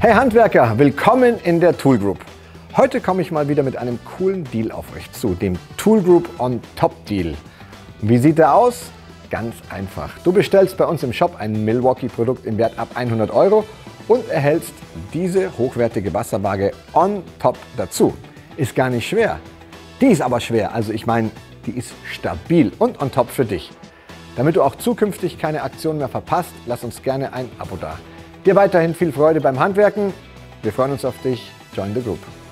Hey Handwerker, willkommen in der Tool Group. Heute komme ich mal wieder mit einem coolen Deal auf euch zu, dem Tool Group on Top Deal. Und wie sieht der aus? Ganz einfach. Du bestellst bei uns im Shop ein Milwaukee-Produkt im Wert ab 100 € und erhältst diese hochwertige Wasserwaage on top dazu. Ist gar nicht schwer. Die ist aber schwer, also ich meine, die ist stabil und on top für dich. Damit du auch zukünftig keine Aktion mehr verpasst, lass uns gerne ein Abo da. Dir weiterhin viel Freude beim Handwerken. Wir freuen uns auf dich. Join the Group.